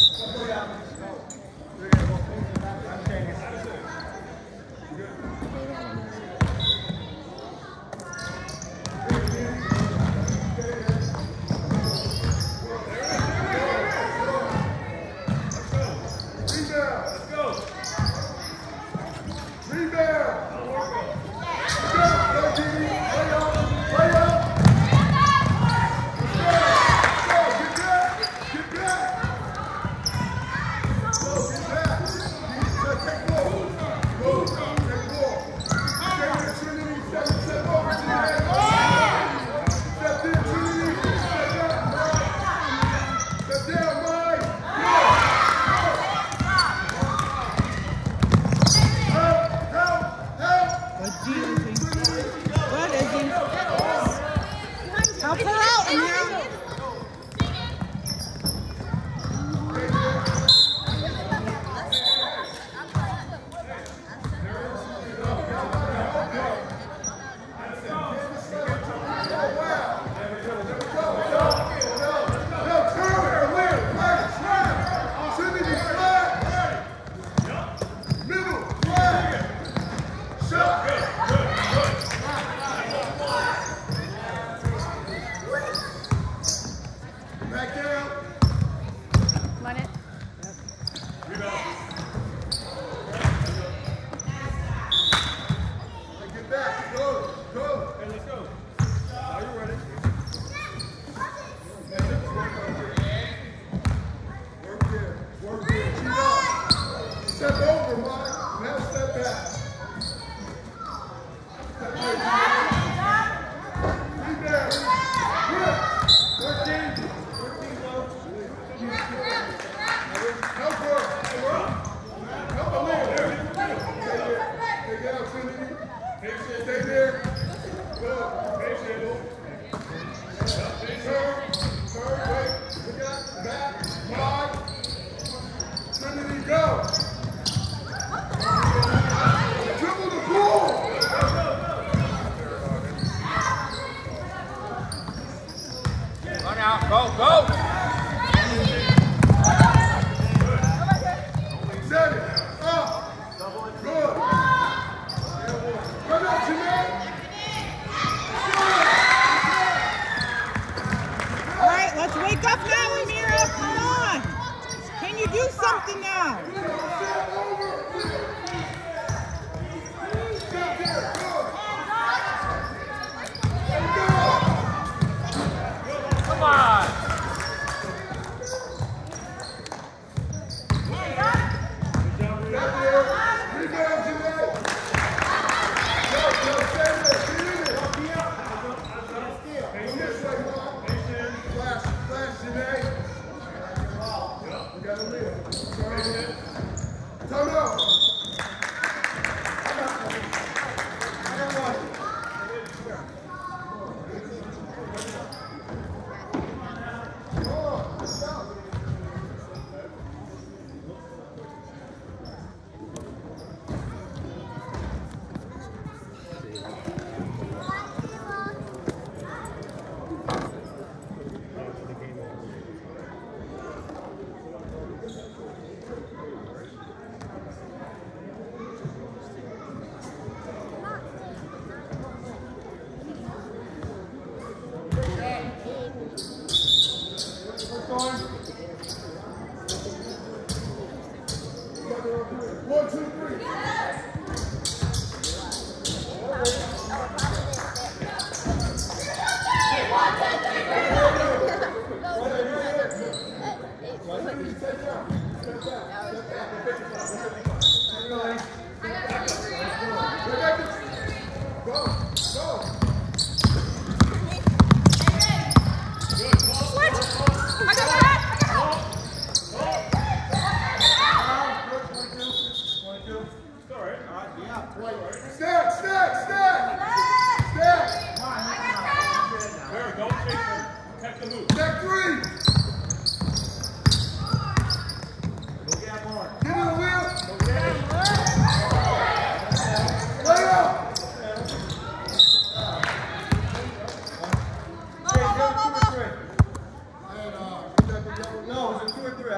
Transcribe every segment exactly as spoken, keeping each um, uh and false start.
No, it was a two or three.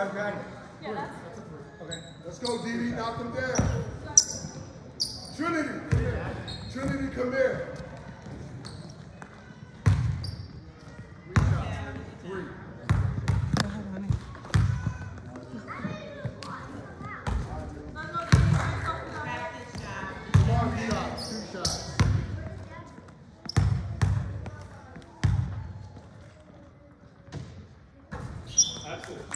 I've got it. Yeah, that's Okay. Let's go, Dee Dee. Knock them down. Trinity. Trinity, come here. Three. Come on, shots. Two shots. That's it.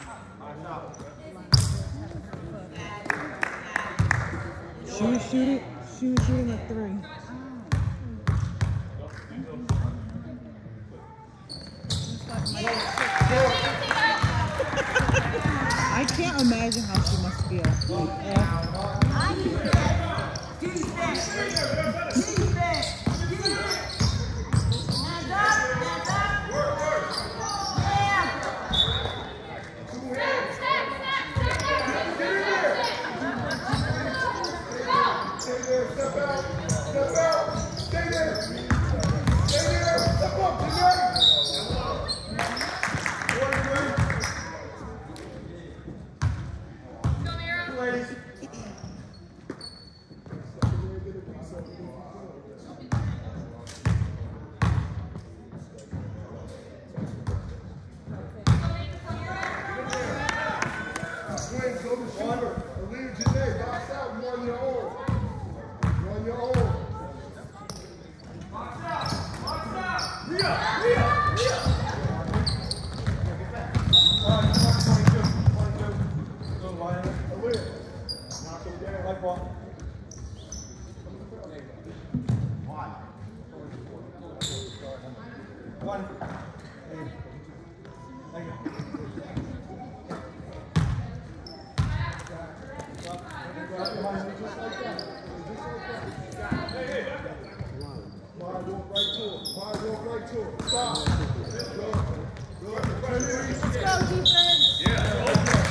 Shoot, shoot it. Shoot, shooting at three. I can't imagine how she must feel. Yeah. Step out, step out, stay there, stay there, step up, Janae. Go, Amirah. Ladies. Swings, go to shoulder. Leave Janae, box out, you're on your own. You're on your own. Box out, box out. Ria, Ria, Ria. All right, twenty-two, twenty-two. Go, Ryan. Away. Knock him down. Like ball. One. One. Thank you. Just like that. Just like that. Hey, hey. Fire, walk right to him. Fire, walk right to him. Stop. Go. Go. Let's go, defense. Yeah.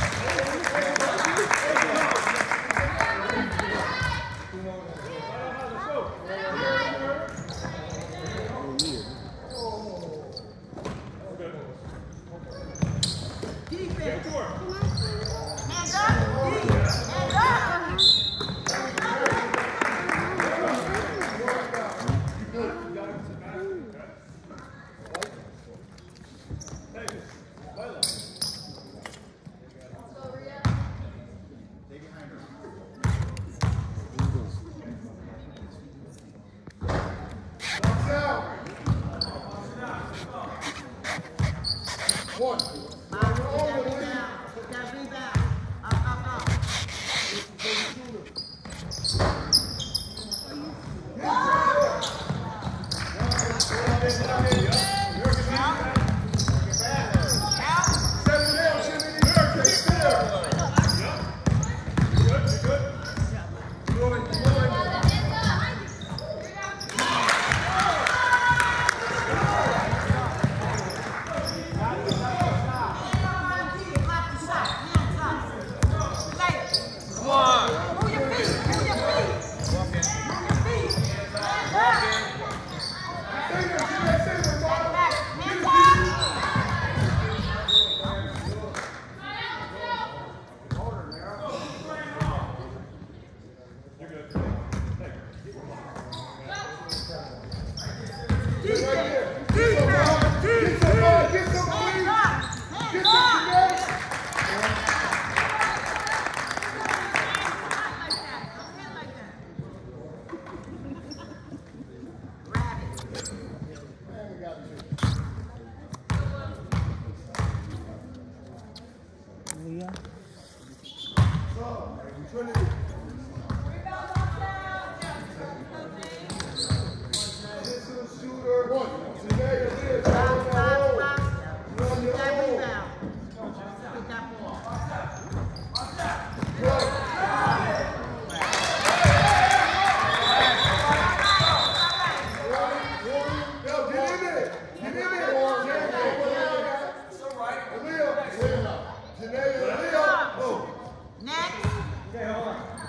One. Next. Okay, hold on.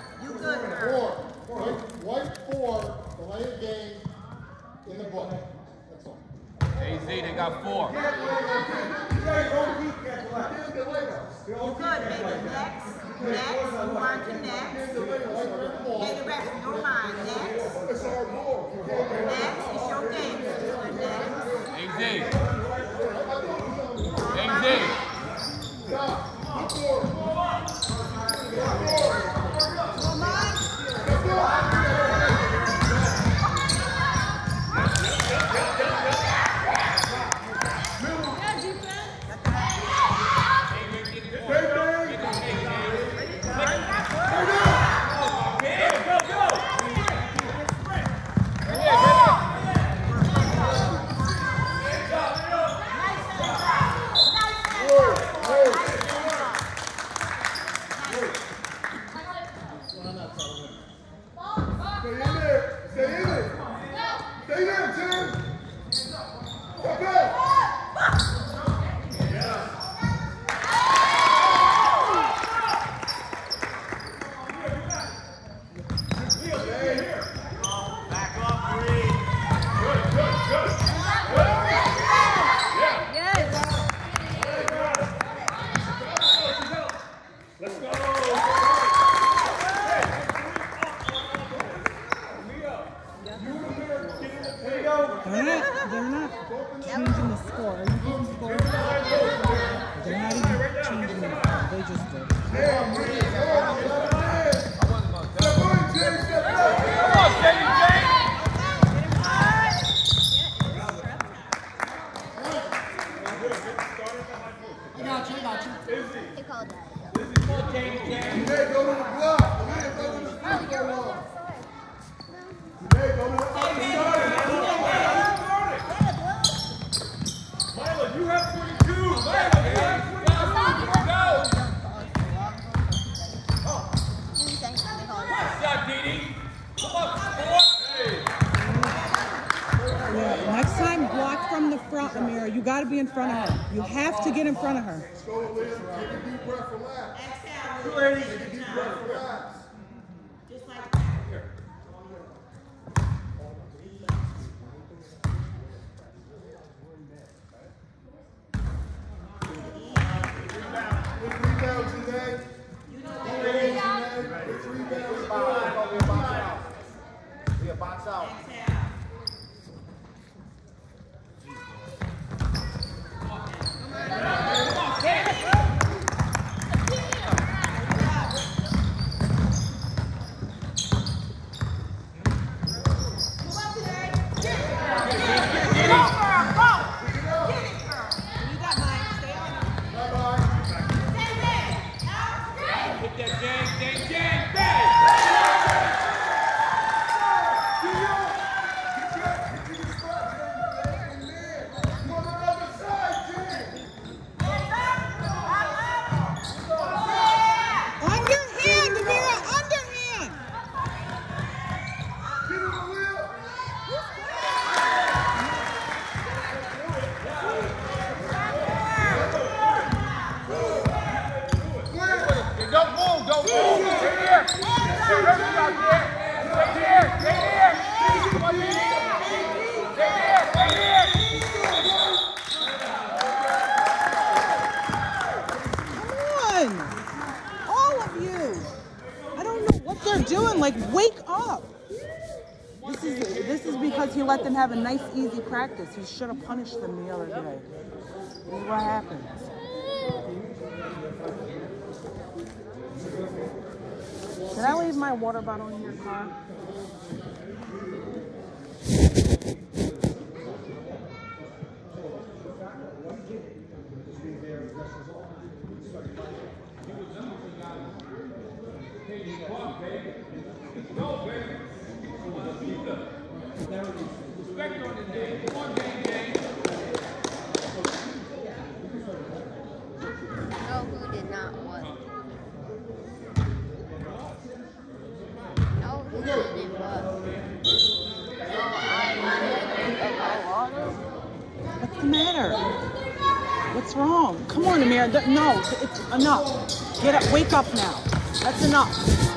I got you, I got you. They called that. Janae, go to the block. Janae, go to the free throw line. Janae, go to the outside. Milo, you have twenty-two. Milo, you have twenty-two. Go. Nice shot, Didi. Come on, sport. Hey. Yeah, next time, block from the front, Amirah. You got to be in front of her. You have to get in front of her. Let's go, Liz. Take a deep breath, relax. Two ladies. Take a deep breath, relax. Just like that. Good rebound, Janae. Good rebound, Janae. Good rebound. We a box out. Like, wake up. This is this is because he let them have a nice, easy practice. He should have punished them the other day. This is what happens. Did I leave my water bottle in your car? What's the matter? What's wrong? Come on, Amirah. No, it's enough. Get up. Wake up now. That's enough.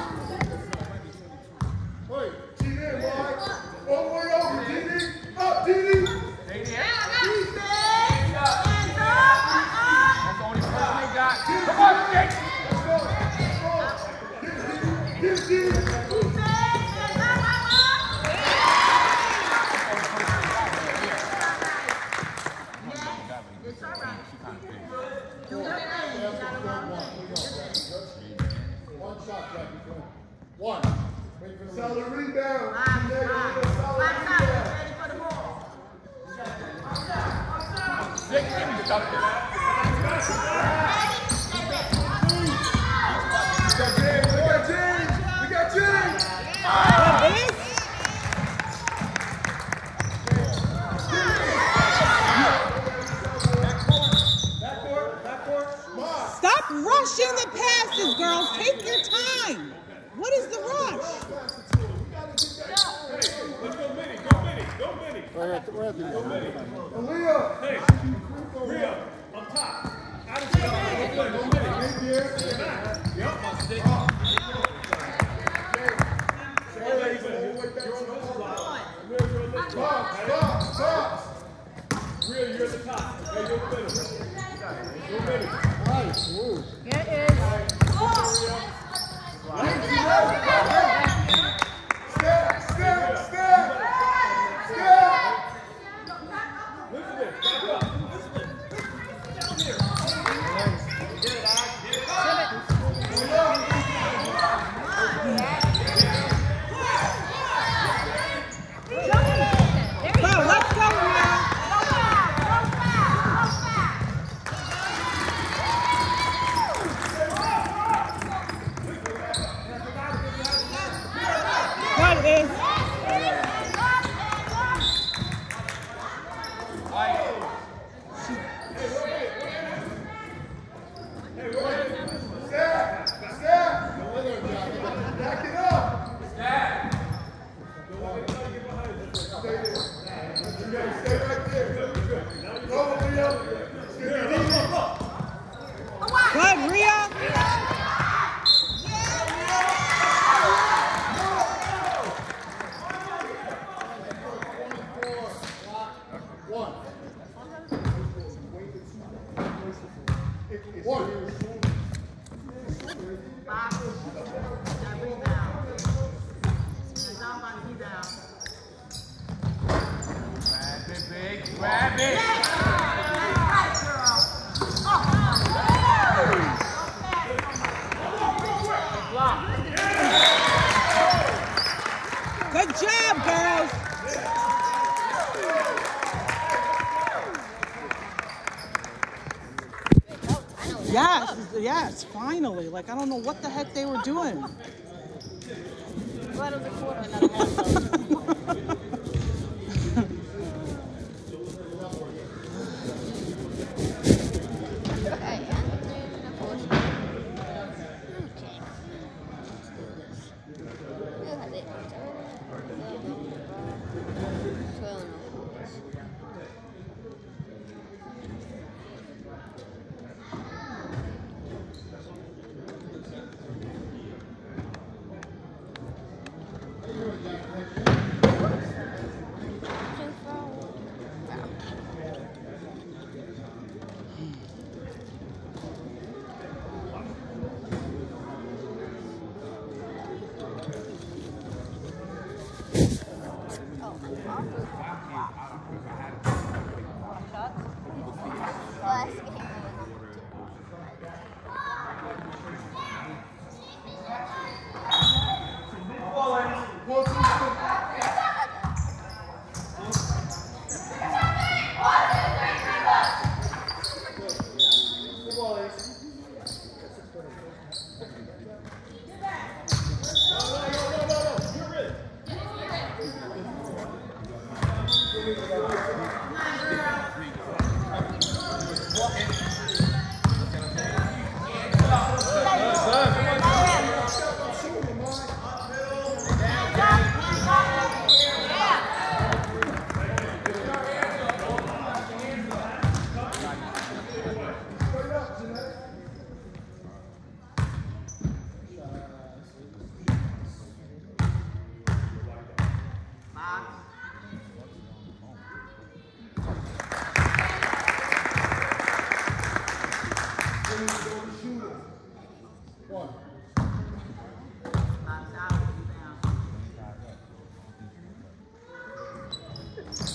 Wait, T D, wide. All the way over, T D. Up, T D. That's the only person they got. Come on, Jake. Let's go. Let's go. Get it, T D. One shot, Jackie. One. Wait for the solid rebound. Ready for the ball. Jake, give me something. We got James. We got James. We got James. Stop rushing the passes, girls. Take your time. What is the rush? Let's go mini, go mini, go mini. We're at the, we're at the Go mini. Aaliyah. Hey, Rhea, on top. Out of the go go mini. Yep, my stick. Box, box, box. Rhea, you're at the top. Hey, go middle. Go mini. Nice. Woo. It is. Step, step, step. Step. Listen to this. Back up. Down here. Get it, Alex. Get it. Go, let's go, Amirah. Good, Rhea. One. One. Grab it. Good job, girls. Yes, yes, finally. Like, I don't know what the heck they were doing. Glad it was a quarter, another half.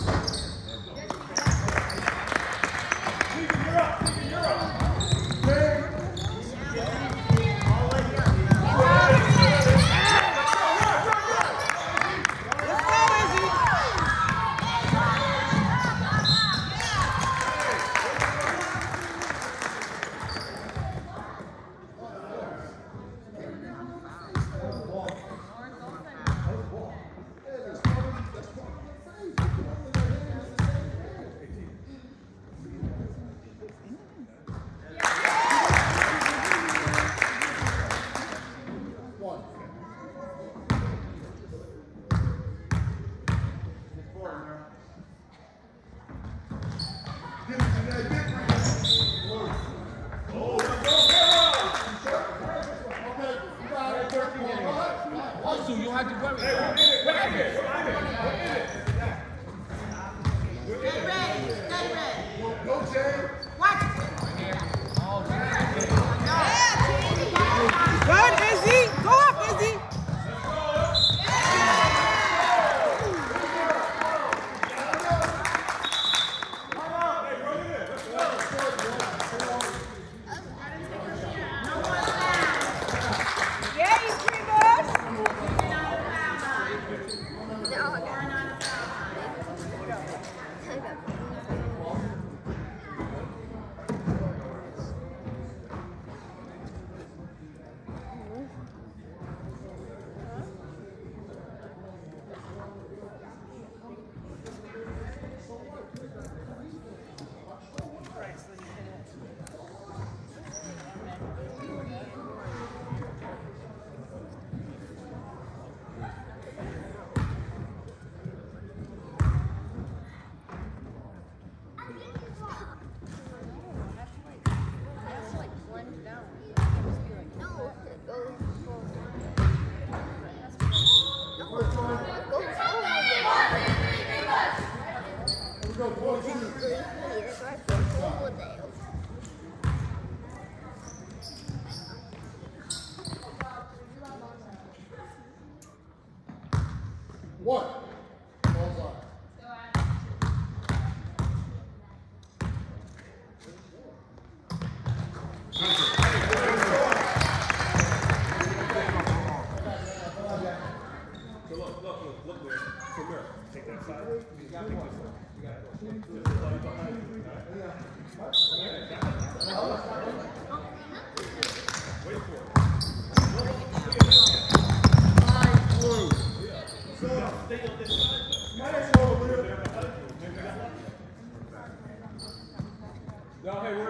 You're up.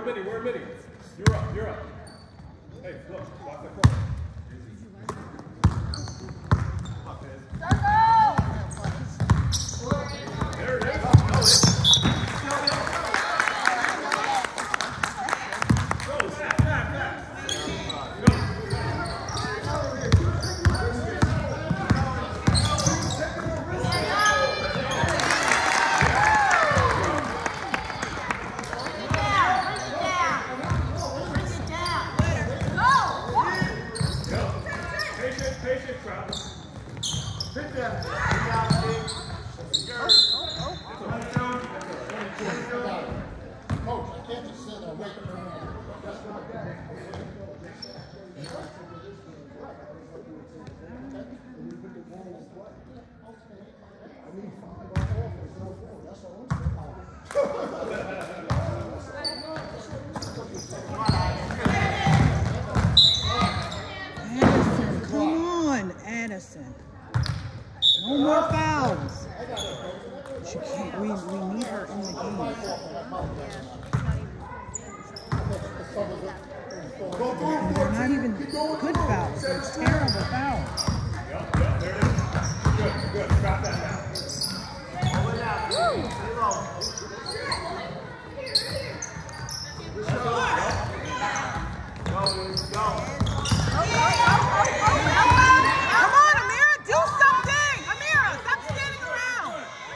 Minnie? Where Minnie? You're up, you're up. Hey, look, watch that corner. There it is. No, it's go, back, back, back. Go. No more fouls. She can't, we, we need her in the game. They're not even good fouls. They're terrible fouls. Yep, yep, there it is. Good, good. Drop that down. Go, go. Come on, Amirah, do something! Amirah, stop standing around!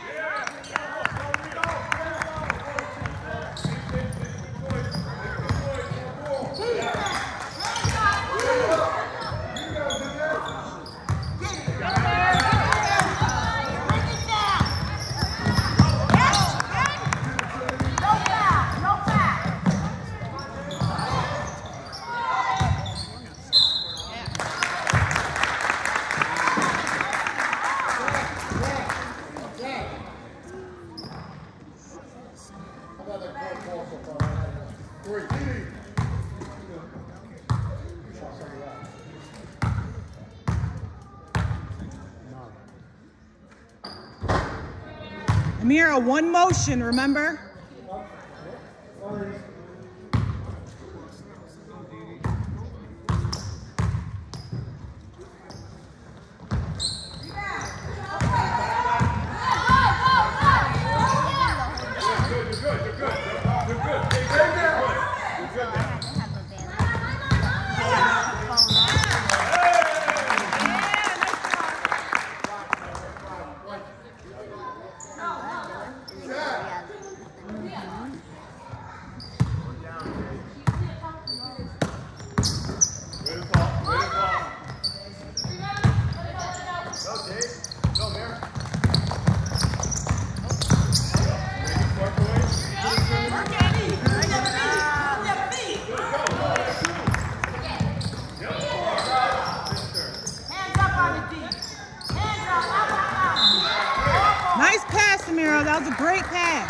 Amirah, one motion, remember? Nice pass, Amirah. That was a great pass.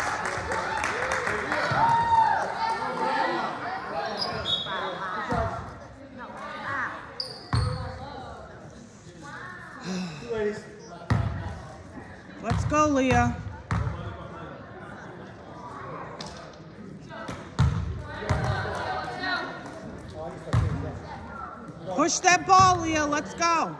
Let's go, Leah. Push that ball, Leah. Let's go.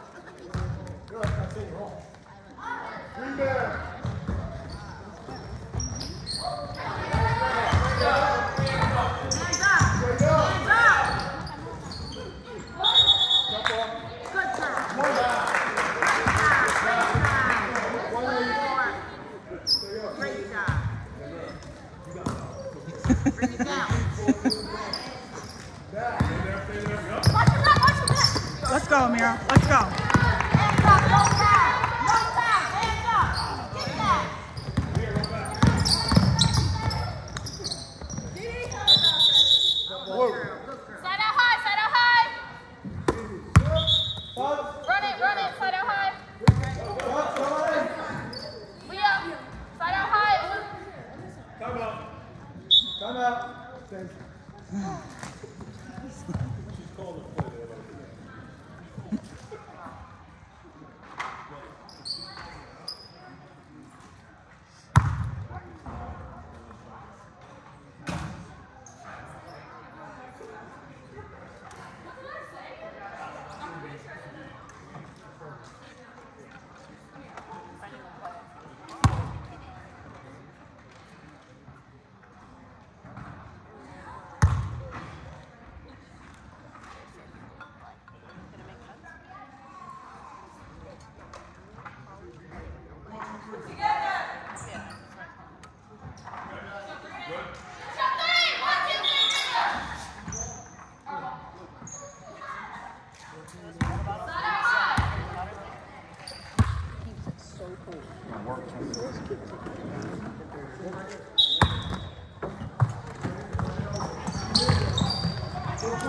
Let's go, Amirah. Let's go. Hands up, no foul. No foul. Hands up. Get that. Side out high, side out high. Run it, run it, side out high. Leah, side out high. Time out. Time out. Thank you. She's called the play.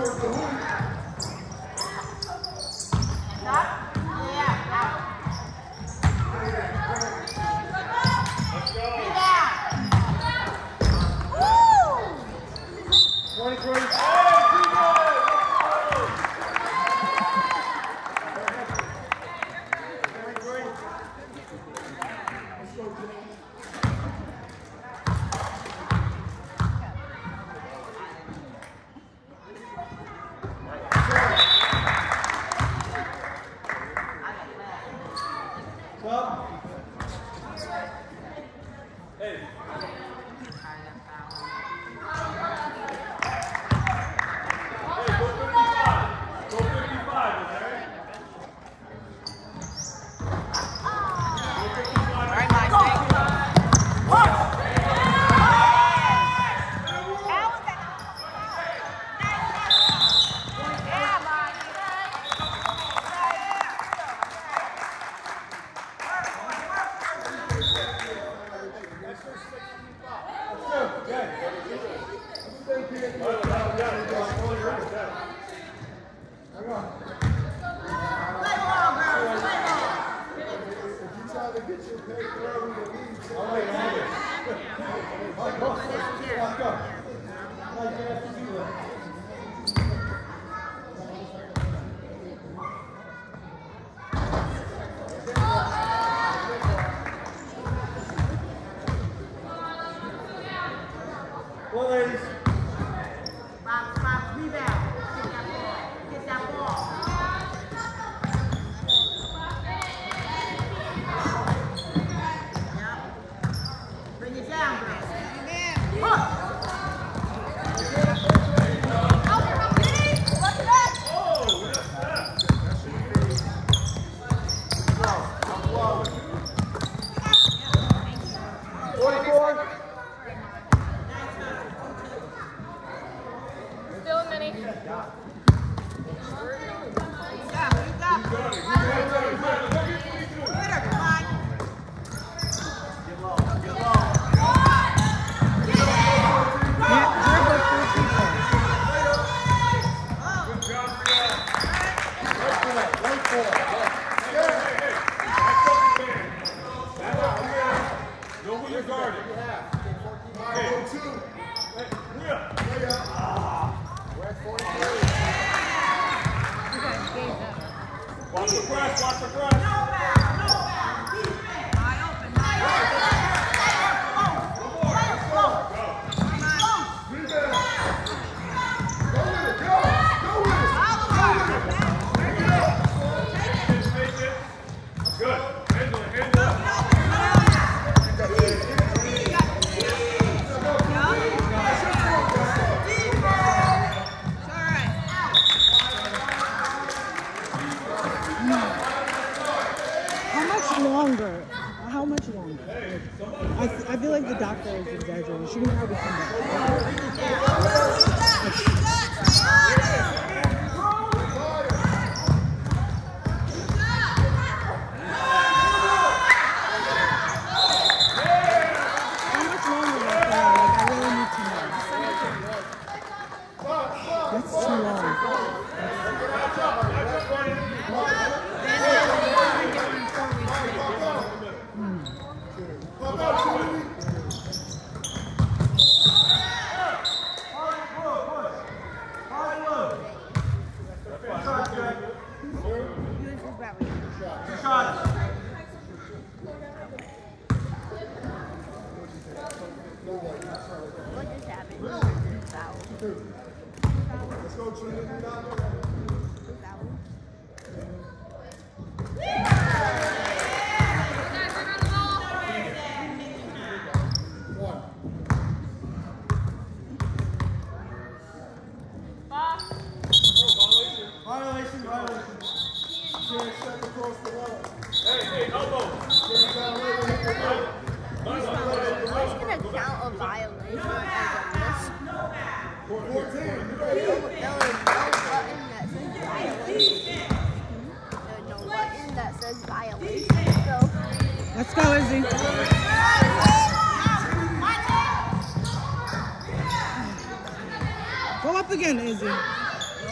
Go up again, Izzy.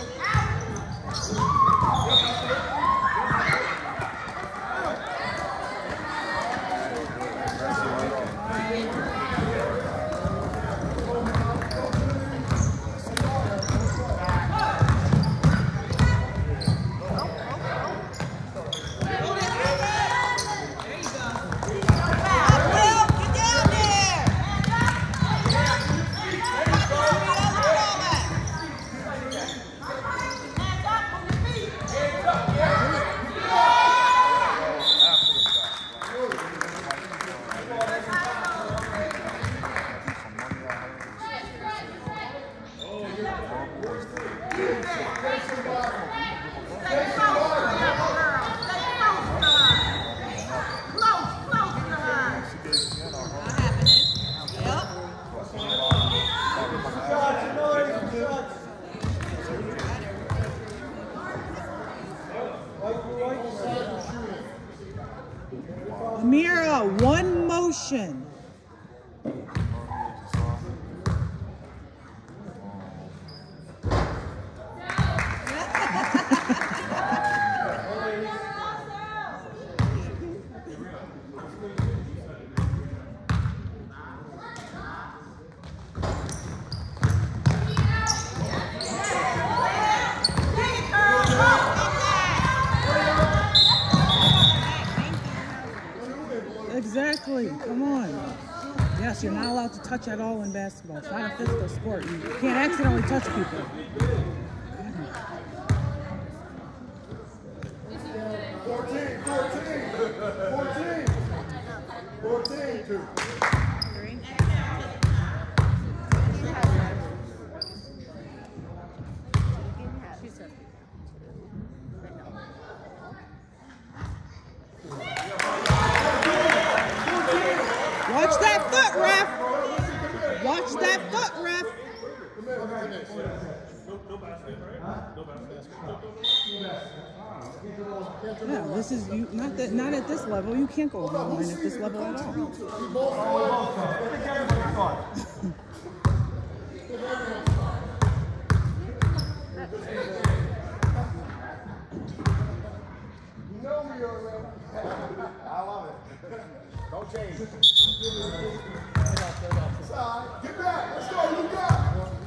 Amirah, one motion. Exactly. Come on. Yes, you're not allowed to touch at all in basketball. It's not a physical sport. You can't accidentally touch people. fourteen, fourteen, fourteen, fourteen, two. Watch that foot, ref. Watch that foot, ref. Yeah, this is you. Not that. Not at this level. You can't go over the line at this level at all. You know we are ready. I love it. Don't change. Side. Get back. Let's go. You got it.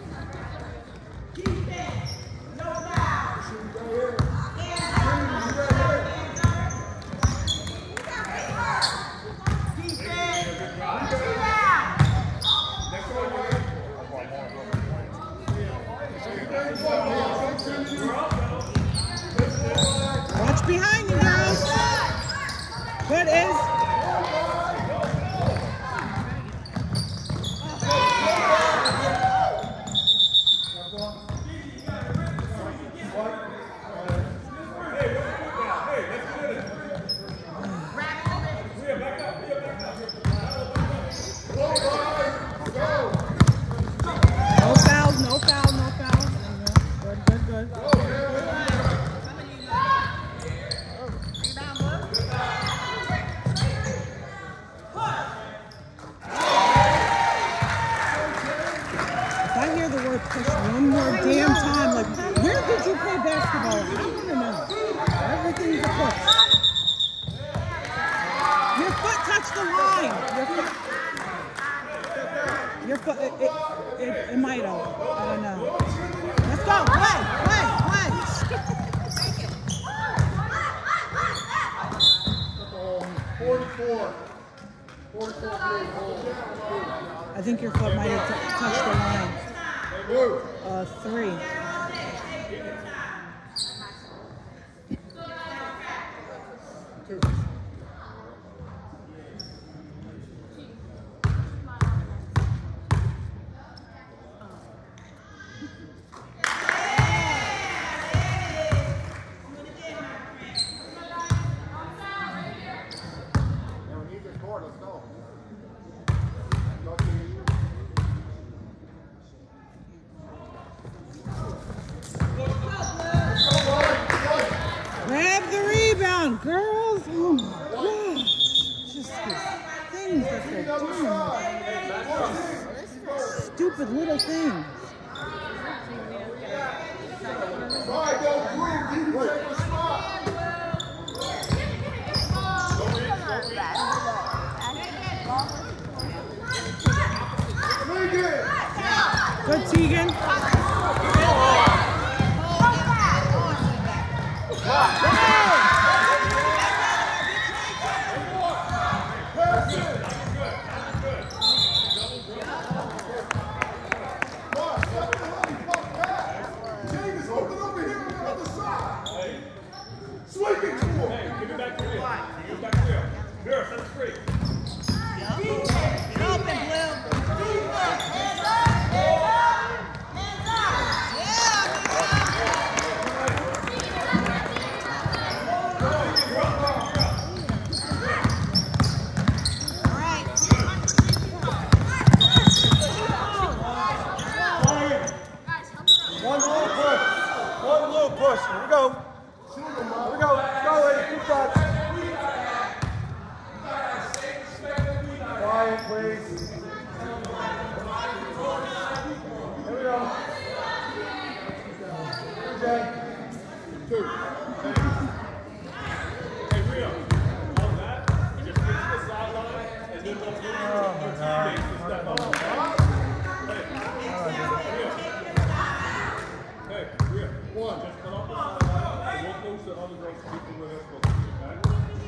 Defense. No foul. Shoot right here. Watch behind you, girls. Good is. No fouls, no foul, no fouls. Good, good, good. If I hear the word push one more damn time, like, where did you play basketball? I want to know. Everything's a push. Your foot touched the line. Your foot. Your foot. It, it, it, it might have. I don't know. Let's go. Play, play, play. forty-four. forty-four. I think your foot might have t touched the line. Uh, three. Two. Let's go. Grab the rebound, girls. Oh my gosh. Just these things that they're doing. Stupid little things. Right, go through. James, open over here on the other side. Swing it to him. Hey, give it back to Rio. Give it back to Rio. Rio, set it straight. Open, Blue. One little push. One little push. Here we go. Here we go. Go, lady. Keep that. Quiet, please. Here we go. Jay. Two. Hey, Rio. On that, you just get to the sideline and then go through your teammates and step up. Hey, Rio. One. Just come up the sideline and we'll coach the other girls to keep them where they're supposed to be, okay?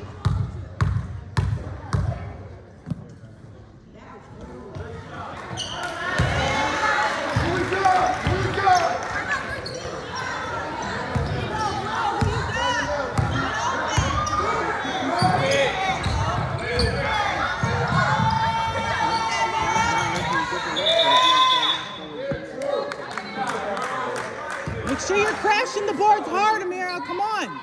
Here we go. Here we go. Make sure you're crashing the boards hard, Amirah. Come on.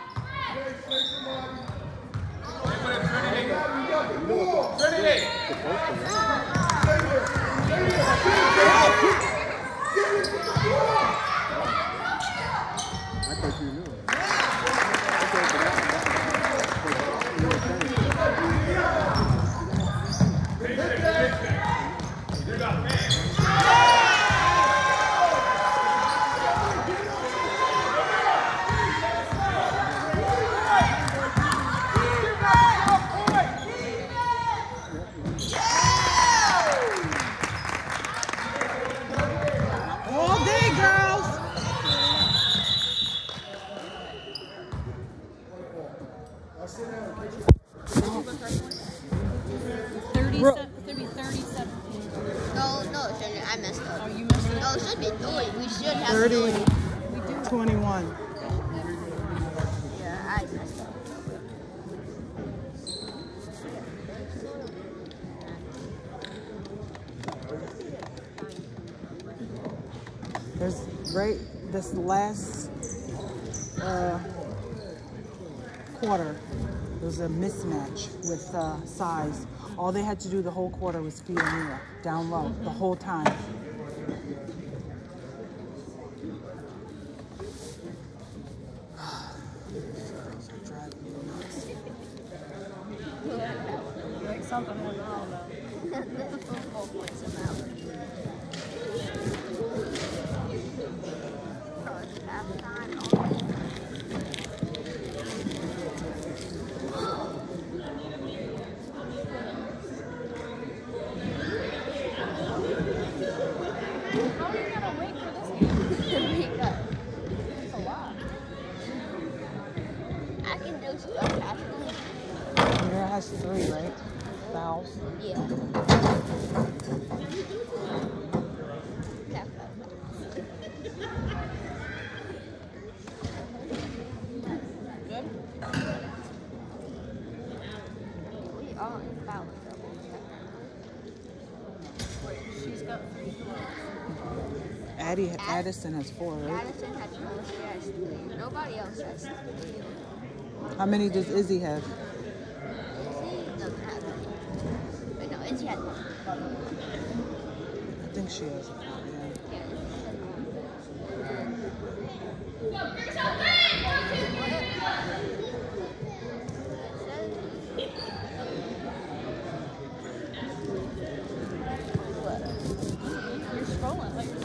All day, girls. thirty-seven, thirty, thirty-seven. No, no, it shouldn't. I messed up. Oh, you missed it? No, it should be three. We should have thirty, three. twenty-one. Yeah, I messed up. There's right this last uh, quarter. There was a mismatch with uh, size. All they had to do the whole quarter was feed Amirah down low the whole time. Like something went wrong, though. Football points him out. Oh, it's half time. How are you gonna wait for this game? Because It's a lot. I can do stuff faster. Amirah has three, right? Fouls. Yeah. Good? We are in foul trouble. She's got three. Addie, Addison has four, right? Addison has no stress. Nobody else has three. How many does Izzy have? Izzy doesn't have any. Wait, no, Izzy has one. I think she has. Yeah. Yeah, Izzy has You're scrolling. Like,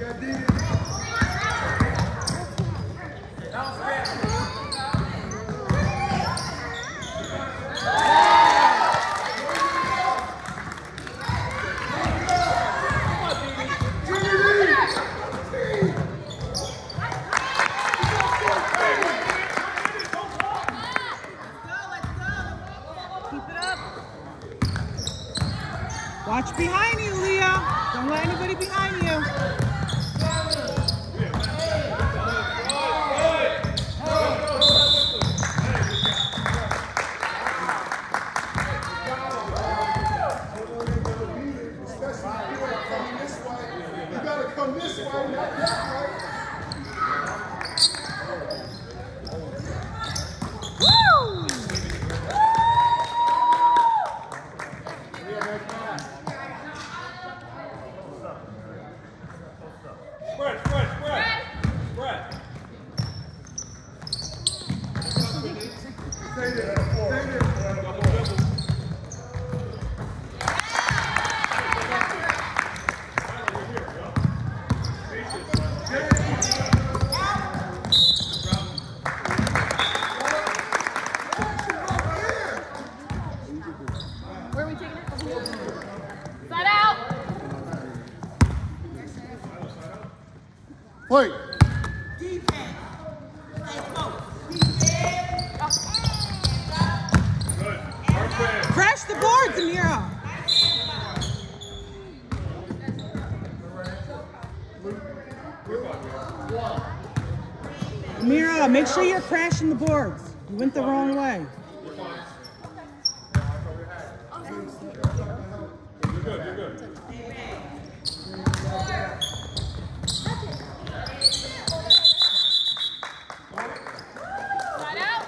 Watch behind you, Leah. Don't let anybody behind you. You gotta come this way, not that way. Spread, spread, spread. Spread. Stay there. Stay there. Where are we taking it? Side out. Wait. Defense. Let's go. Defense. Good. Perfect. Crash the boards, Amirah. Amirah, make sure you're crashing the boards. You went the wrong way. You're good, you're good. Side out.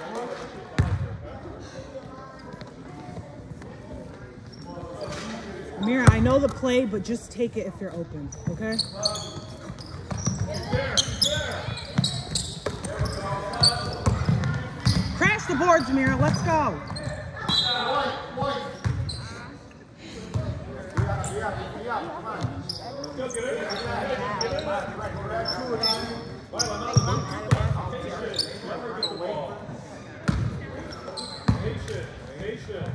Amirah, I know the play, but just take it if you're open, okay? Crash the boards, Amirah. Let's go. Let's go, get it. Patient, patient.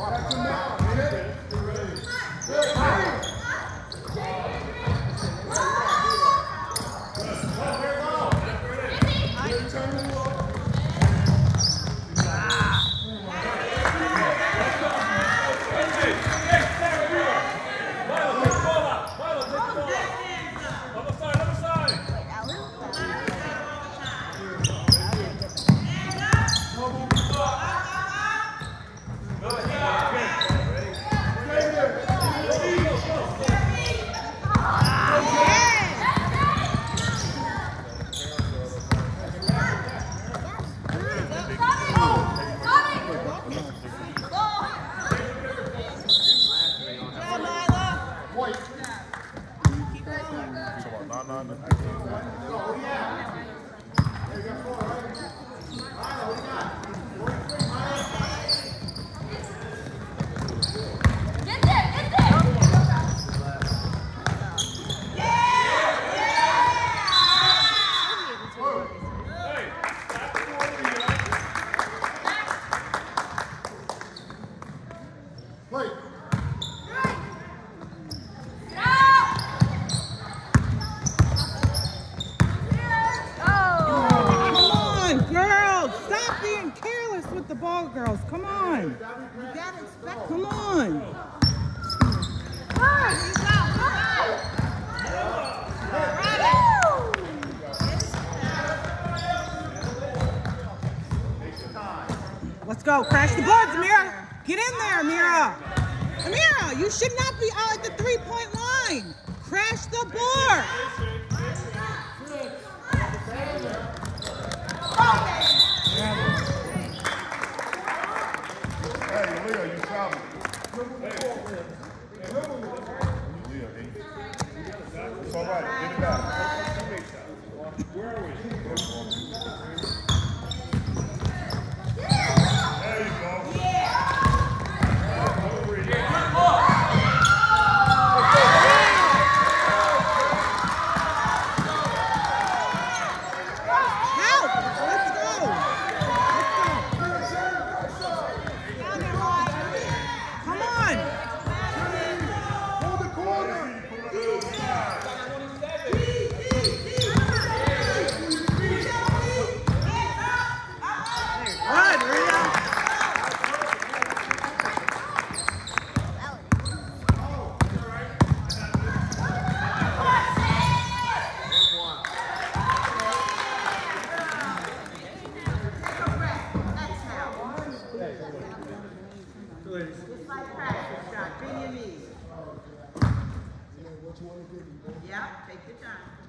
The ball, girls. Come on. You gotta expect. Come on. Let's go. Crash the boards, Amirah. Get in there, Amirah. Amirah, you should not be out at the three-point line. Crash the board. Hey, Leah, you travel. It's all right. Get it back. Where are we? There you go.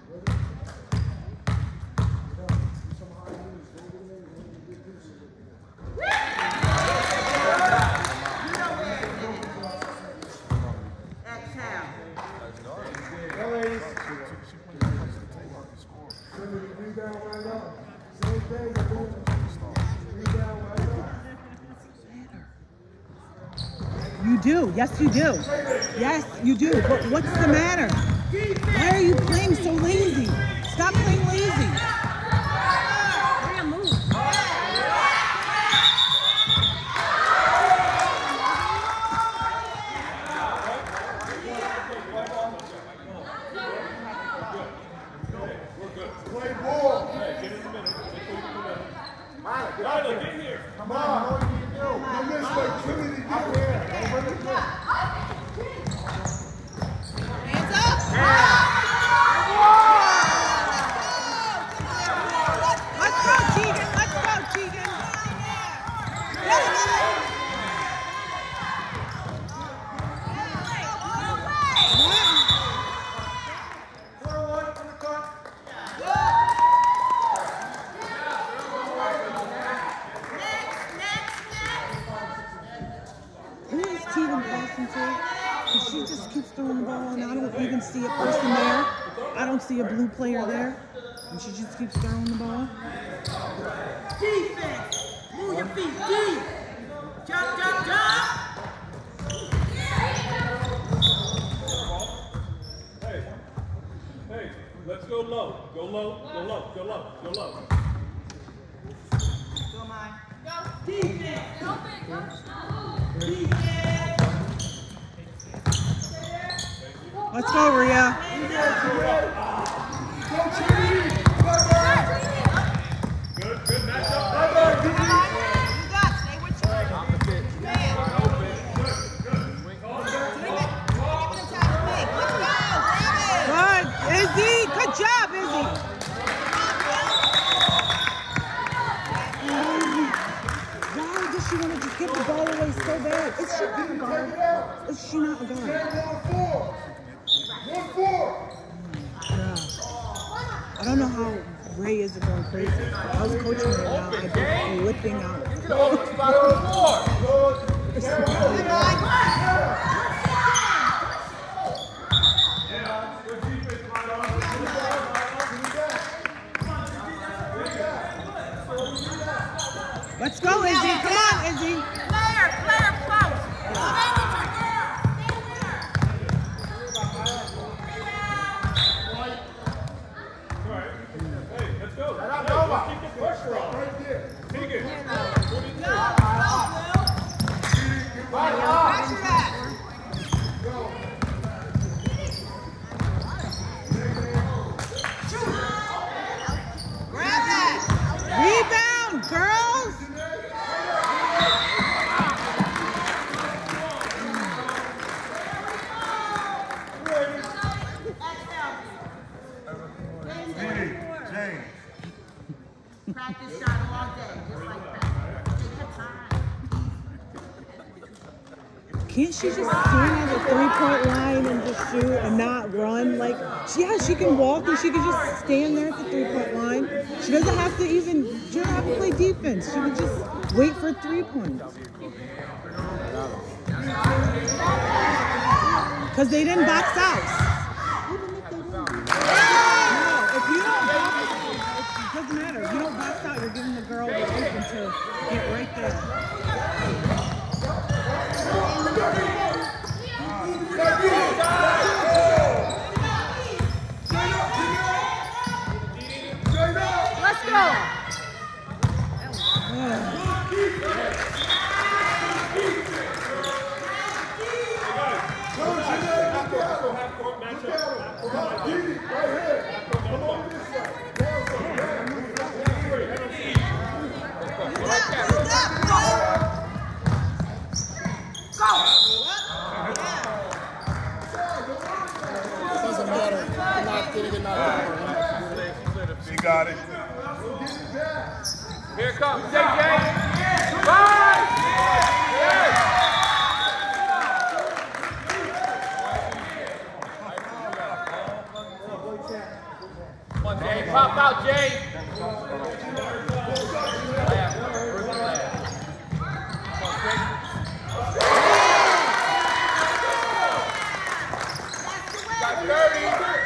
You do. Yes, you do. Yes, you do. But what's the matter? Why are you playing so lazy? Stop playing lazy. Play ball. Riley, get here. Come on. What do you do? Don't miss like Trinity did here. Hands up! Let's go, Tegan. Let's go, Tegan. Get it. Who is Tegan passing to? Because she just keeps throwing the ball and I don't even see a person there. I don't see a blue player there. And she just keeps throwing the ball. Defense! Move your feet deep! Jump, jump, jump! Hey, hey, let's go low. Go low, go low, go low, go low. Go, mine. Go. Defense! Go big, go. Defense! Let's go, Rhea. Good, good matchup. You got, stay with you. Man. Good. Izzy. Good job, Izzy. Why does she want to just give the ball away so bad? Is she not a guard? Is she not a guard? One four. Yeah. I don't know how Ray isn't going crazy. If I was coaching right now, I'd be flipping out. It's so Let's go, Izzy. Come on, Izzy. Player, player, close. Stay with your girl. All right. Hey, let's go. Hey, let's keep the pressure on. Right there. Tegan. Go, go, Blue. Pressure that. Grab that. Rebound, girls. Practice shot all day, just like that. Take your time. Can't she just stand at the three-point line and just shoot and not run? Like, yeah, she can walk and she can just stand there at the three-point line. She doesn't have to even, she doesn't have to play defense. She can just wait for three points. Because they didn't box out. No, if you don't box out, it doesn't matter. If you don't box out, you're giving the girl the open to get right there. Let's go. Doesn't matter. I'm not getting it out. She got it. Here comes J J. Bye! Yes! on, Jay. Pop out, Jay. Got thirty.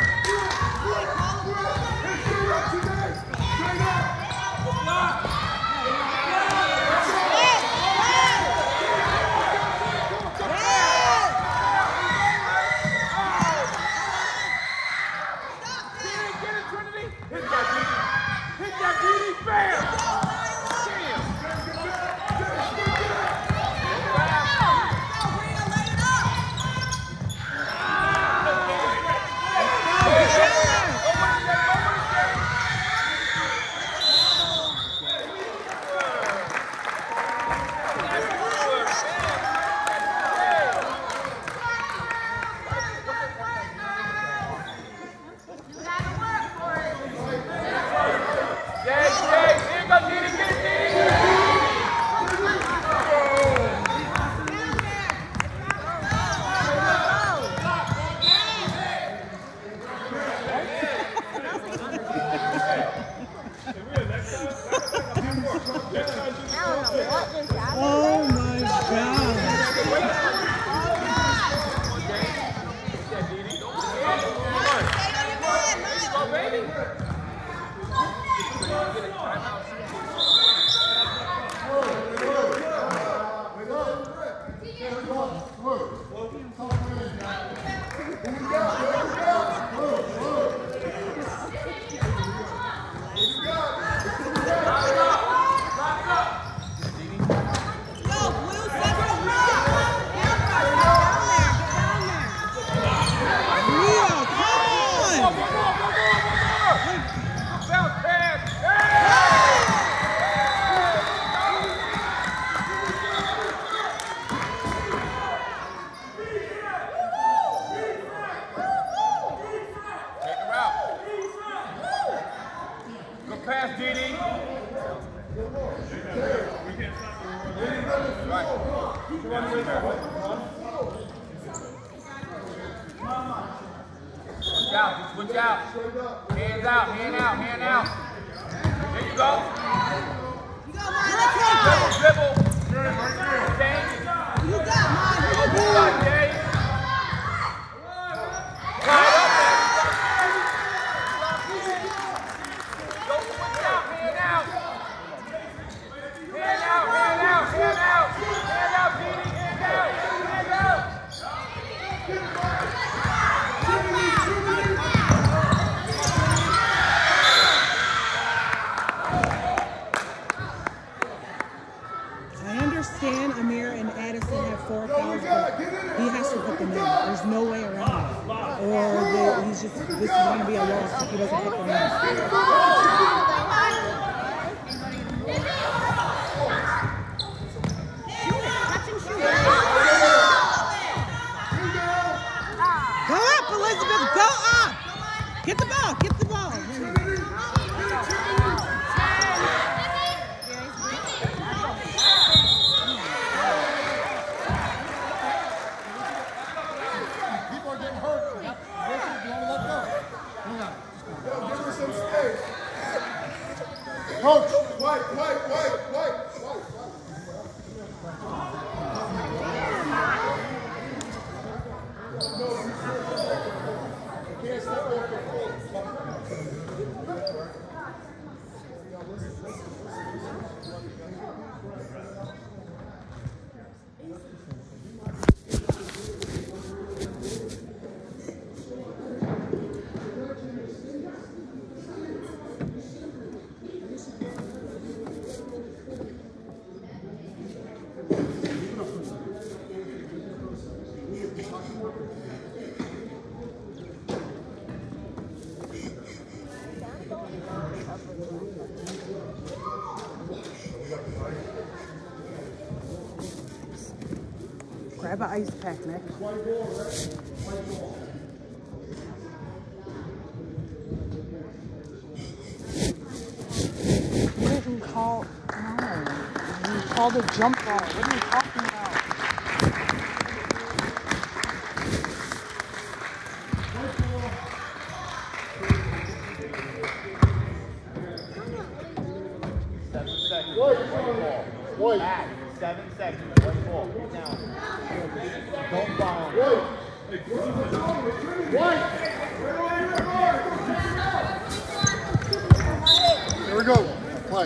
Oh my God. Switch out. Hands out, hand out, hand out. There you go. You got mine. Dribble, dribble. Change. You got mine. You got Jay. Right up there. Go switch out, hand out. Hand out, hand out, hand out. Hand out, Didi, hand out. Hand out. Amirah and Addison have four fouls, but he has to put them in. There's no way around it. Or they, he's just, this is going to be a loss if he doesn't put them in. Go up, Elizabeth, go up! Get the ball, get the ball. Coach, white, white, white, white, white, can't step off the floor. Grab an ice pack, Nick. He doesn't call, no. He called a jump ball. What are you talking about? Wait. Back. Seven seconds. White ball. Now. Don't foul him. Here we go. Play.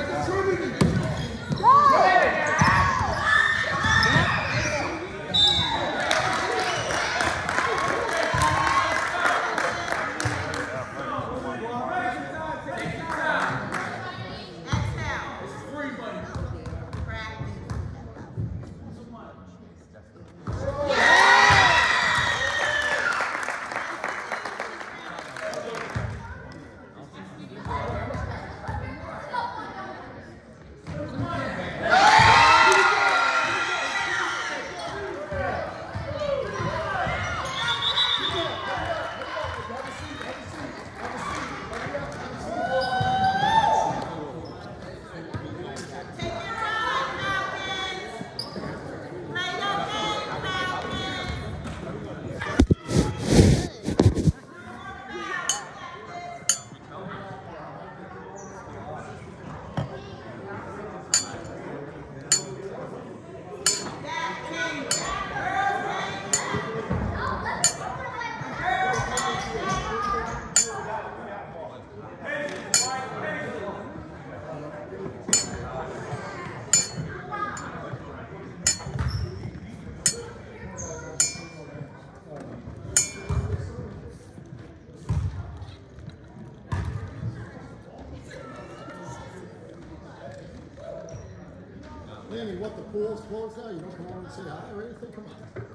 Lanny, what, the pool's closed now? You don't come over and say hi or anything? Come on.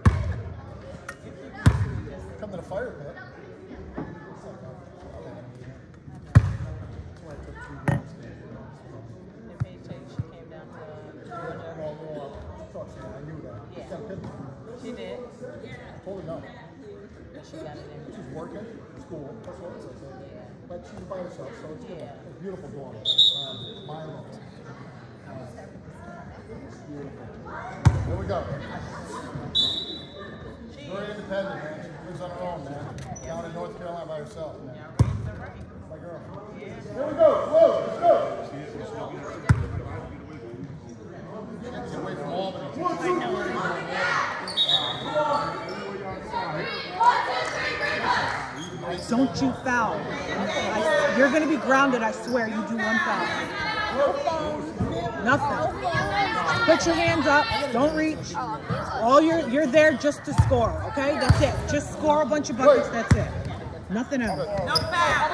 Come to the fire pit. I knew that. Yeah. She did. Totally no. She got it in. She's working, school, that's what it says. Yeah. But she's by herself, so it's good. Yeah. It's beautiful daughter. Um, Milo. Uh, beautiful. Here we go. Very independent, man. She lives on her own, man. Down in North Carolina by herself, man. My girl. Here we go. Whoa, let's go. Get away from Albany. Don't you foul. I, you're going to be grounded, I swear. You do one foul. Nothing. Put your hands up. Don't reach. All you're, you're there just to score, okay? That's it. Just score a bunch of buckets, that's it. Nothing else. No foul.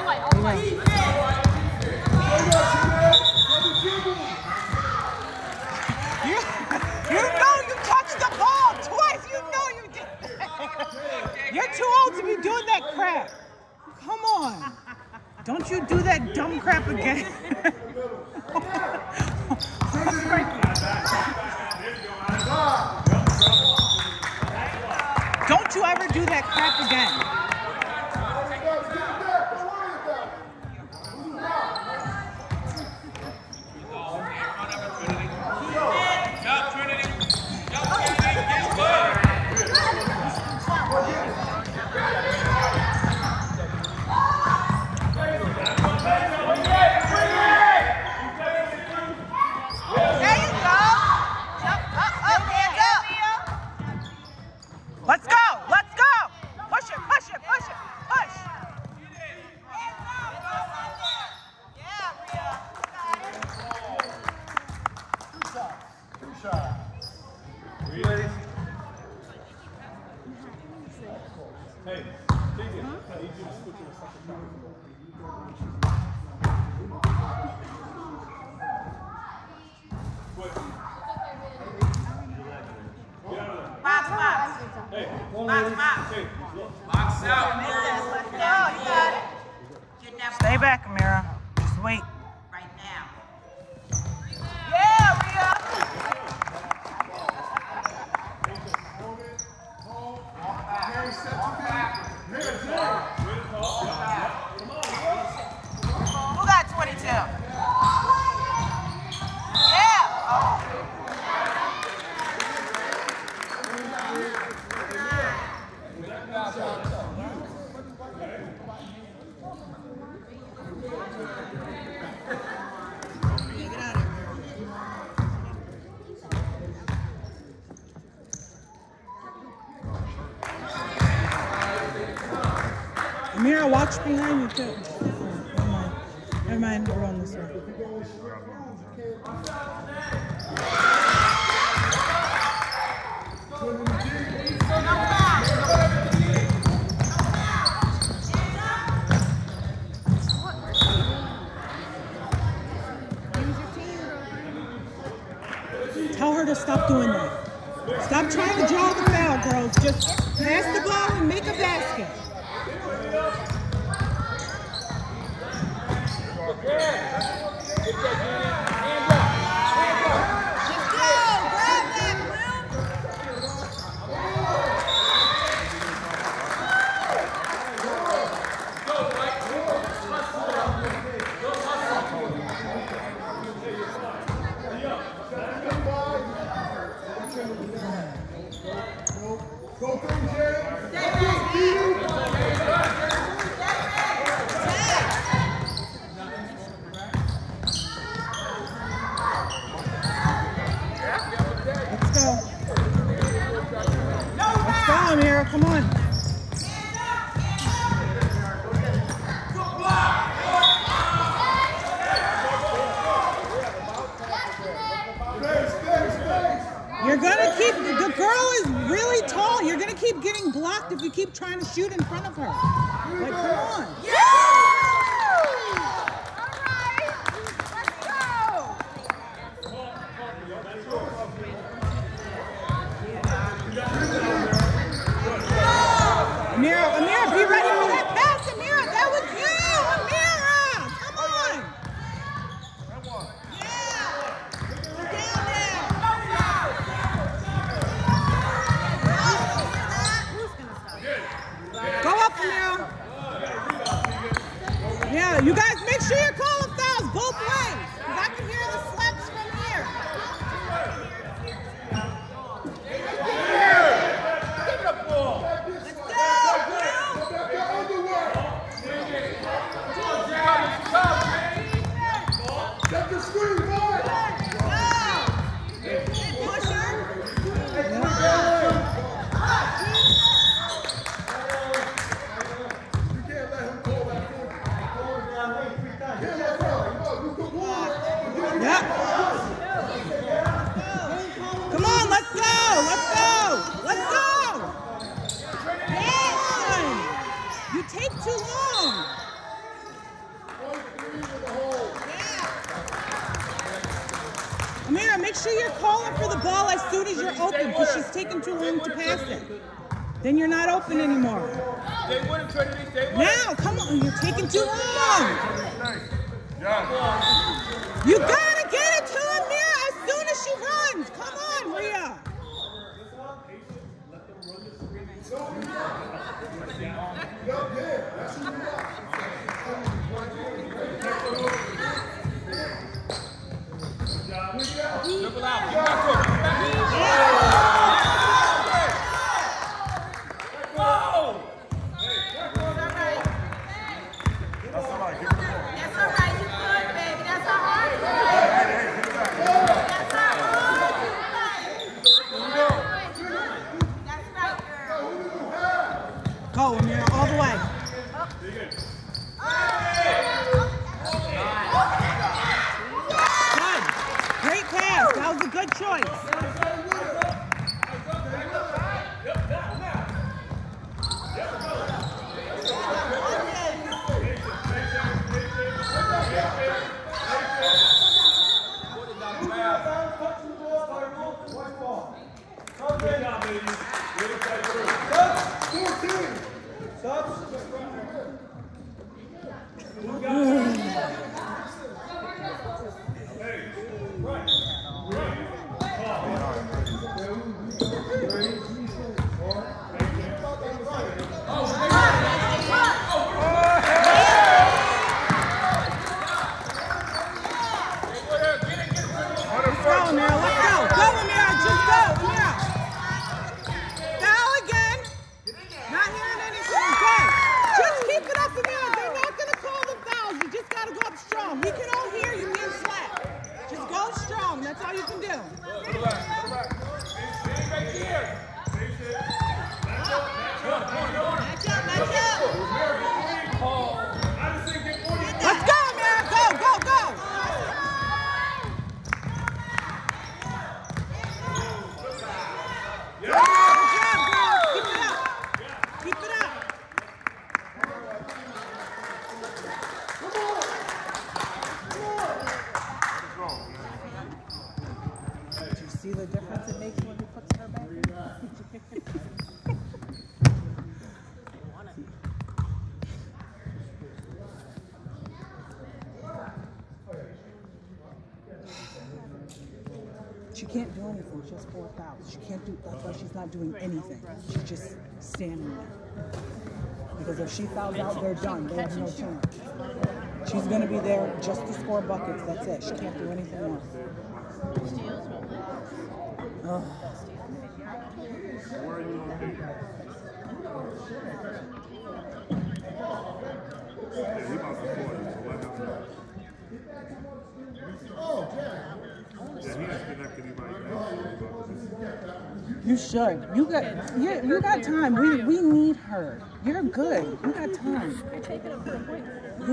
You, you know you touched the ball twice. You know you did that. You're too old to be doing that crap. Come on. Don't you do that dumb crap again. Don't you ever do that crap again. Let's go! Let's go! Push it, push it, push it, push! Yeah, Rhea. Two shots. Two shots. Hey, take it. I need you to switch to the second shot. Box, box. Hey, Box, box. hey, Box out. Let's go. You got it. Get that Stay back, Amirah. Just wait. right now. Yeah, Rhea. Who got twenty-two? Yeah. Oh. watch behind you too. Never mind. Never mind. We're on this way. Tell her to stop doing that. Stop trying to draw the foul, girls. Just pass the ball and make a basket. Go through, Jay. Let's go. Let's go, Amirah. Come on. You're gonna keep, the girl is really tall. You're gonna keep getting blocked if you keep trying to shoot in front of her. Like, come on. Yeah! All right. Let's go. Amirah, Amirah, be ready for that pass, Amirah. That was you, Amirah. Come on. Yeah. Down there. Go up, Amirah. Yeah, you guys make sure you're calling fouls both ways, because I can hear the slaps from here. Let's go, girl. Set the screen, boy. Push her. Yeah. Come on, let's go, let's go, let's go. Come on. You take too long. Amirah, make sure you're calling for the ball as soon as you're open, because she's taking too long to pass it. Then you're not open anymore. Now, come on, you're taking too long. You gotta get it to Amirah as soon as she runs. Come on, Rhea. Dribble out. Get back to it. That's all right. You good, baby. the difference it makes when he puts her back in? She can't do anything. She has four fouls. She can't do, that's why she's not doing anything. She's just standing there. Because if she fouls out, they're done. They have no chance. She's going to be there just to score buckets. That's it. She can't do anything else. Oh. Where are you located? Yeah, he about to score you, so let him know. Oh, yeah. Yeah, he disconnected him right now. You should. You got yeah, you got time. We we need her. You're good. You got time. You're taking up for a point.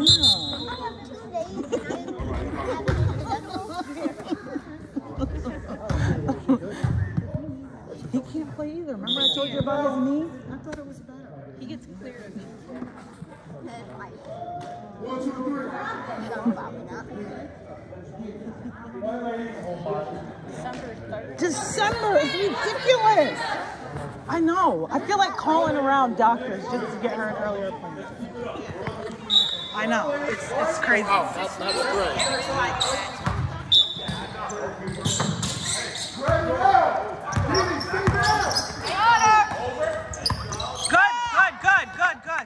He can't play either. Remember I told you about his knee? I thought it was better. He gets clear of me. One, two, three. December is ridiculous. I know. I feel like calling around doctors just to get her an earlier appointment. I know. It's it's crazy. Oh, that's, that's great. Good, good, good, good, good.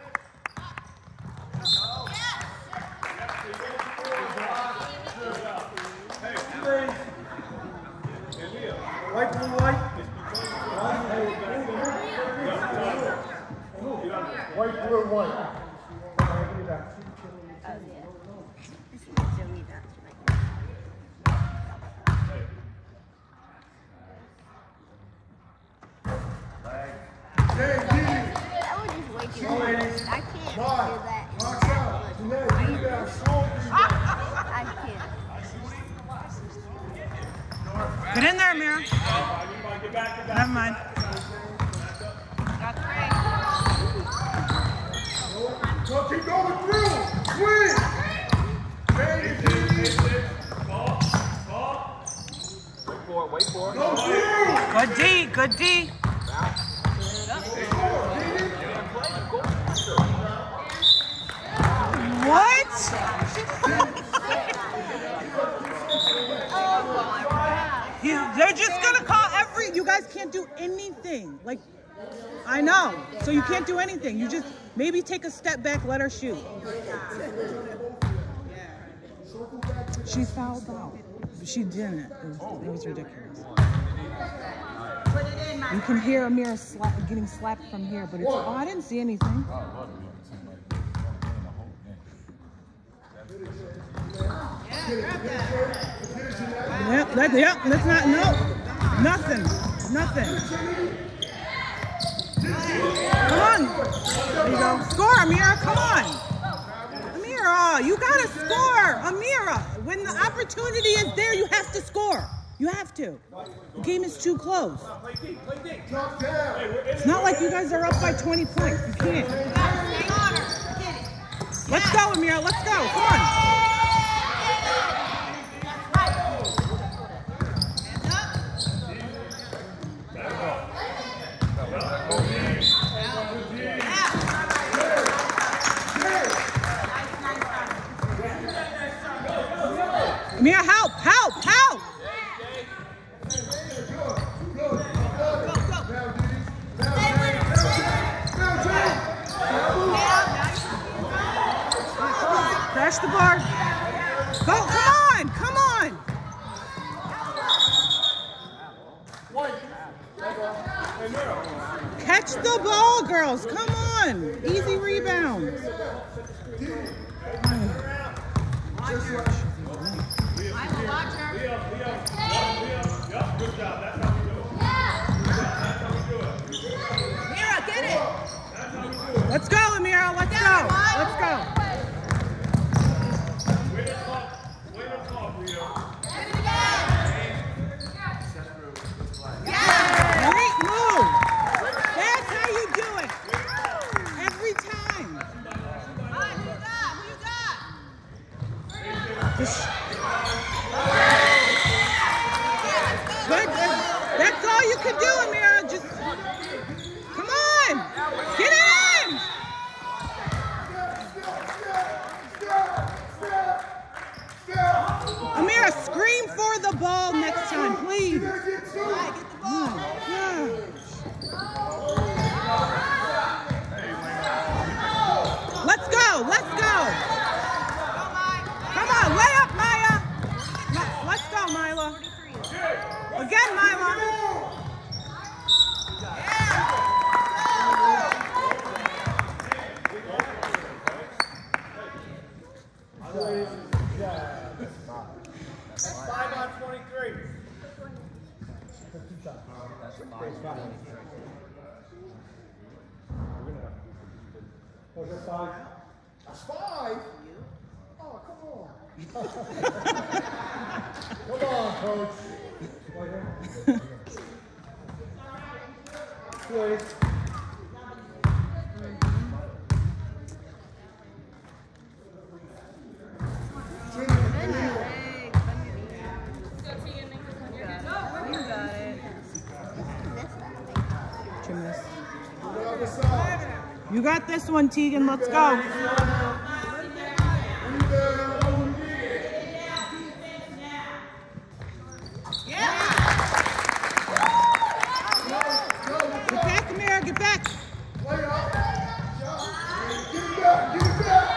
White, blue, white. White, blue, white. That was just way too much. I can't do that. Box out. Tonight, you got I can't. Get in there, Amirah. Never mind. Go, keep going through. Swing. Wait for it, wait for it. Go through. Good D, good D. What? He, they're just gonna call every. You guys can't do anything. Like, I know. So you can't do anything. You just maybe take a step back, let her shoot. She fouled out. She didn't. It was, it was ridiculous. You can hear Amirah sla getting slapped from here, but it's. Oh, I didn't see anything. Yep, that, yep, that's not, no, nothing, nothing. Come on. There you go. Score, Amirah, come on. Amirah, you gotta score. Amirah, when the opportunity is there, you have to score. You have to. The game is too close. It's not like you guys are up by twenty points. You can't. Let's go, Amirah, let's go, come on. Amirah, help, help, help! Crash the bar. Go, come on, come on! Catch the ball, girls, come on! Easy rebounds. Let's go, Amirah, let's go, let's go. Great move. That's how you do it. Every time. Who you got? Who you got? Just... Good lead. Get two. Get the ball. Yeah. Let's go. Let's go. Come on, lay up, Maya. Let's go, Mila. Again, Mila. Five on twenty-three. That's five. That's five? Oh, come on. Come on, coach. Please. You got this one, Tegan. Let's go. Get back, Amirah. Get back. Get it back. Get it back.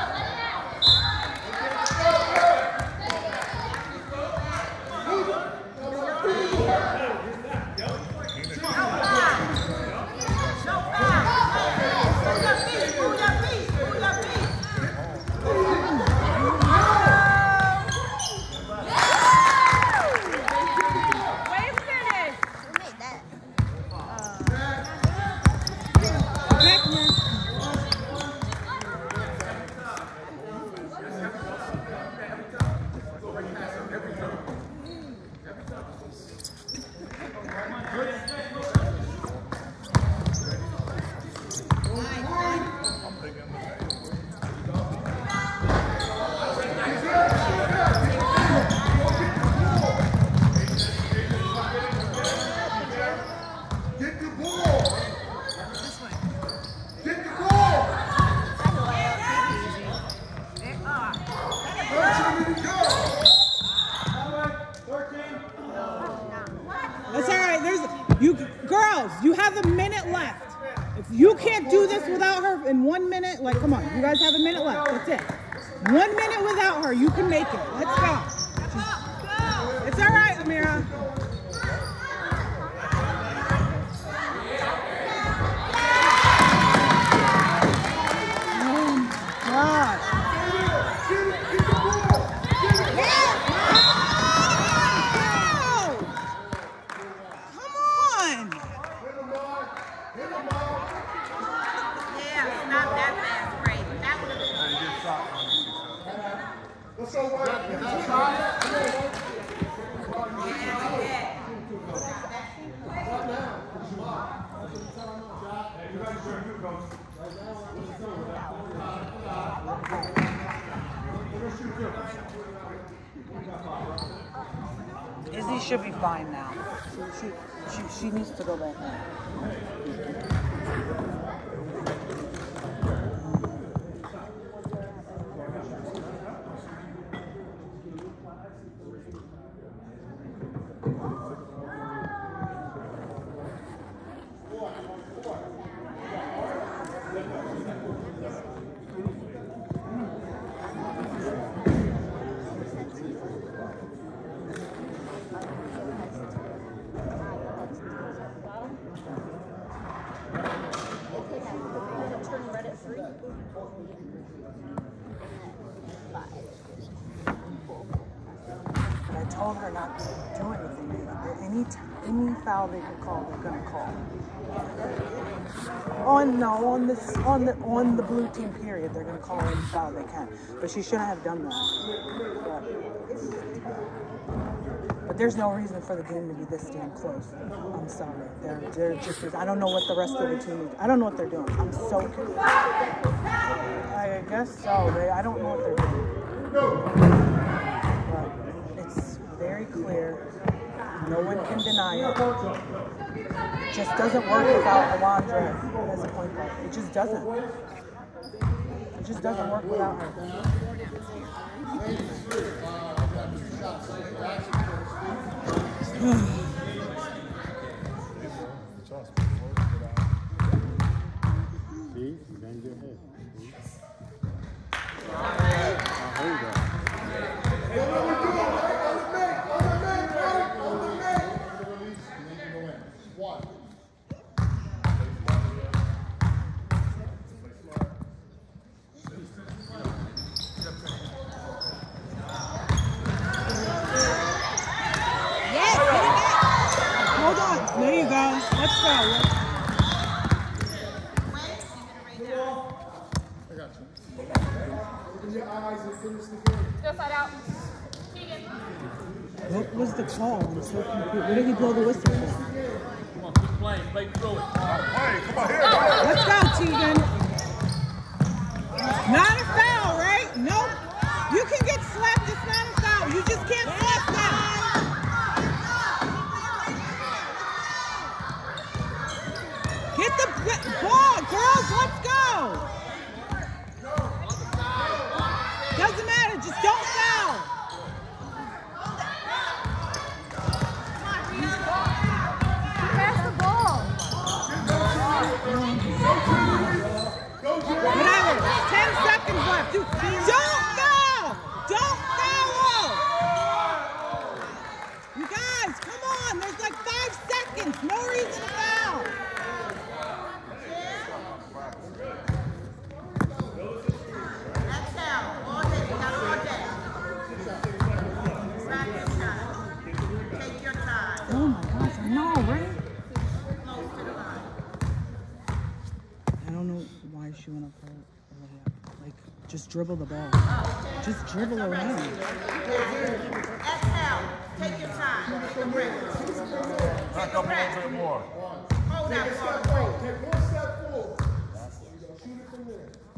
You have a minute left. If you can't do this without her in one minute, like, come on, you guys have a minute left. That's it. One minute without her, you can make it. Let's go. It's all right, Amirah. Oh, God. So what? That, that Izzy should be fine now. She, she, she needs to go back now. But I told her not to do anything. Any any foul they can call, they're gonna call. On no, on this on the on the blue team period, they're gonna call any foul they can. But she shouldn't have done that. But, but there's no reason for the game to be this damn close. I'm sorry. They're they're just I don't know what the rest of the team I don't know what they're doing. I'm so confused. I guess so. They I don't know what they're doing. But it's very clear. No one can deny it. It just doesn't work without Alondra as a point guard. It just doesn't. It just doesn't work without her. Let's go. I got you. Open your eyes and finish the game. Go side out. Keegan. What was the call? I'm so confused. What did he blow the whistle for? Come on, keep playing. Play through it. Hey, come on here. Let's go, Tegan. Not a foul, right? Nope. You can get slapped. It's not a foul. You just can't slap them. Get the ball, girls. Let's go. Doesn't matter. Just don't foul. Pass the ball. Whatever. Ten seconds left. Dude, don't foul. Don't foul. You guys, come on. There's like five seconds. No reason to foul. Oh my gosh, I know, right? I don't know why she went up for a layup. Like, just dribble the ball. Just dribble around. Exhale. Take your time. Take a breath. Back up a little bit more. Hold that ball. Take one step forward. Shoot it from there.